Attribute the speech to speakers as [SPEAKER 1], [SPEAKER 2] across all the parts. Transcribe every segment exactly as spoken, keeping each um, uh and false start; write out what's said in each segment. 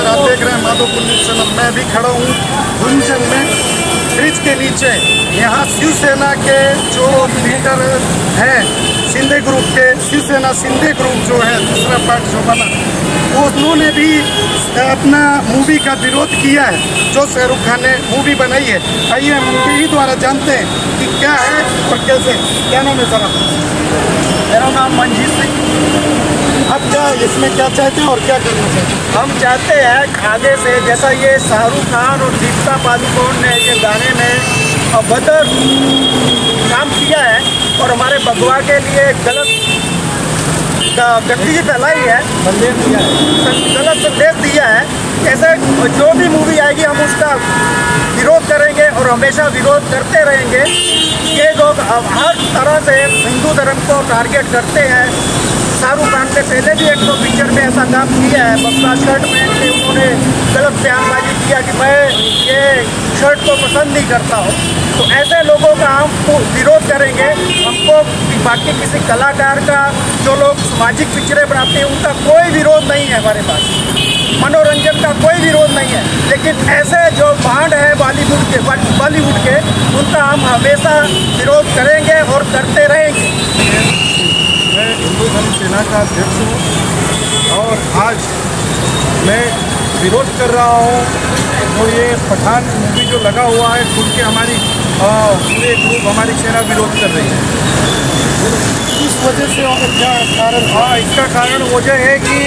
[SPEAKER 1] नमस्कार, आप देख रहे हैं माधोपुर न्यूज़ चैनल। मैं भी खड़ा हूँ गुंजन में, ब्रिज के नीचे। यहाँ शिवसेना के जो लीडर हैं शिंदे ग्रुप के, शिवसेना शिंदे ग्रुप जो है दूसरा पार्ट जो बना, उन्होंने भी अपना मूवी का विरोध किया है जो शाहरुख खान ने मूवी बनाई है। आइए मूवी ही द्वारा जानते हैं कि क्या है और कैसे। क्या नाम है सर?
[SPEAKER 2] मेरा नाम मंजीत सिंह।
[SPEAKER 1] आप क्या इसमें क्या चाहते हैं और क्या करना चाहते हैं?
[SPEAKER 2] हम चाहते हैं आगे से जैसा ये शाहरुख खान और दीपिका पादुकोण ने ये गाने में अभद्र काम किया है और हमारे भगवा के लिए गलत गंदगी फैलाई है,
[SPEAKER 1] संदेश दिया है,
[SPEAKER 2] गलत संदेश दिया है। ऐसे जो भी मूवी आएगी हम उसका विरोध करेंगे और हमेशा विरोध करते रहेंगे। ये लोग अब हर तरह से हिंदू धर्म को टारगेट करते हैं। शाहरुख खान ने पहले भी एक दो पिक्चर में ऐसा काम किया है, बक्सा शर्ट पहन के उन्होंने गलत बयानबाजी किया कि मैं ये शर्ट को पसंद नहीं करता हूँ। तो ऐसे लोगों का हम विरोध करेंगे। हमको बाकी किसी कलाकार का, जो लोग सामाजिक पिक्चरें बनाते हैं, उनका कोई विरोध नहीं है हमारे पास, मनोरंजन का कोई विरोध नहीं है। लेकिन ऐसे जो बांड है बॉलीवुड के बॉलीवुड के उनका हम हमेशा विरोध करेंगे और करते रहेंगे।
[SPEAKER 1] मैं हिंदू धर्म सेना का अध्यक्ष हूँ और आज मैं विरोध कर रहा हूँ। तो ये पठान मूवी जो लगा हुआ है, खुल के हमारी पूरे ग्रुप हमारी सेना विरोध कर रही है।
[SPEAKER 2] इस वजह से और क्या कारण?
[SPEAKER 1] हाँ, इसका कारण वजह है कि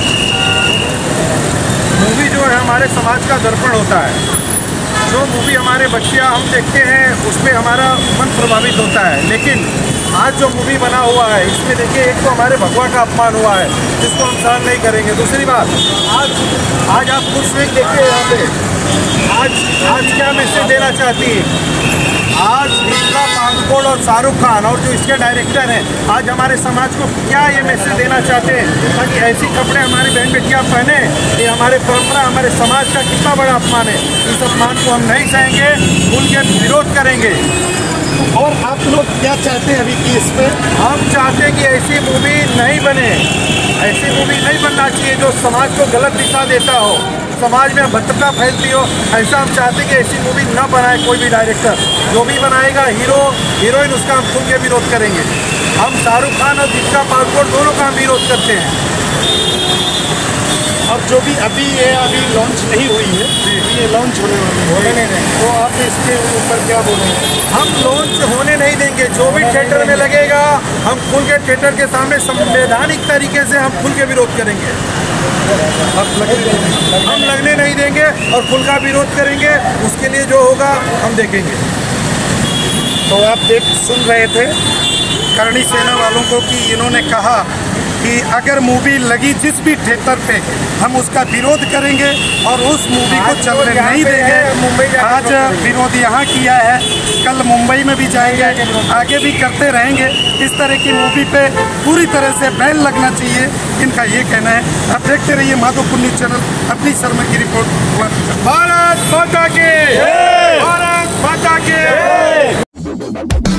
[SPEAKER 1] मूवी जो है हमारे समाज का दर्पण होता है। जो मूवी हमारे बच्चियाँ हम देखते हैं उसमें हमारा मन प्रभावित होता है। लेकिन आज जो मूवी बना हुआ है इसमें देखिए, एक तो हमारे भगवा का अपमान हुआ है जिसको हम सहन नहीं करेंगे। दूसरी बात, आज आज आप खुद से देखिए यहाँ पे आज आज क्या मैसेज देना चाहती है। आज दीपिका पादुकोण और शाहरुख खान और जो इसके डायरेक्टर हैं, आज हमारे समाज को क्या ये मैसेज देना चाहते हैं ताकि ऐसी कपड़े हमारी बहन बेटियाँ पहने। ये हमारे परंपरा, हमारे समाज का कितना बड़ा अपमान है। इस अपमान को हम नहीं सहेंगे, खुल के विरोध करेंगे।
[SPEAKER 2] और आप लोग क्या चाहते हैं अभी कि इस पर?
[SPEAKER 1] हम चाहते हैं कि ऐसी मूवी नहीं बने, ऐसी मूवी नहीं बनना चाहिए जो समाज को गलत दिशा देता हो, समाज में भद्रता फैलती हो। ऐसा हम चाहते हैं कि ऐसी मूवी न बनाए कोई भी डायरेक्टर। जो भी बनाएगा हीरो हीरोइन, उसका हम खुल के विरोध करेंगे। हम शाहरुख खान और दीपिका पादुकोण दोनों का विरोध करते हैं।
[SPEAKER 2] और जो भी अभी ये अभी लॉन्च नहीं हुई है, ये लॉन्च होने वाली है, तो आप इसके ऊपर क्या बोलेंगे?
[SPEAKER 1] हम लॉन्च होने नहीं देंगे। जो भी थिएटर में लगेगा हम खुल के थिएटर के सामने संवैधानिक तरीके से हम खुल के विरोध करेंगे। हम लगने नहीं देंगे और खुल का विरोध करेंगे। उसके लिए जो होगा हम देखेंगे।
[SPEAKER 2] तो आप देख सुन रहे थे
[SPEAKER 1] करणी सेना वालों को कि इन्होंने कहा कि अगर मूवी लगी जिस भी थिएटर पे हम उसका विरोध करेंगे और उस मूवी को चलने नहीं देंगे। आज विरोध यहाँ किया है, कल मुंबई में भी जाएंगे, आगे भी करते रहेंगे। इस तरह की मूवी पे पूरी तरह से बैन लगना चाहिए, इनका ये कहना है। आप देखते रहिए माधोपुर न्यूज़ चैनल। अपनी शर्मा की रिपोर्ट। भारत माता की, भारत माता की।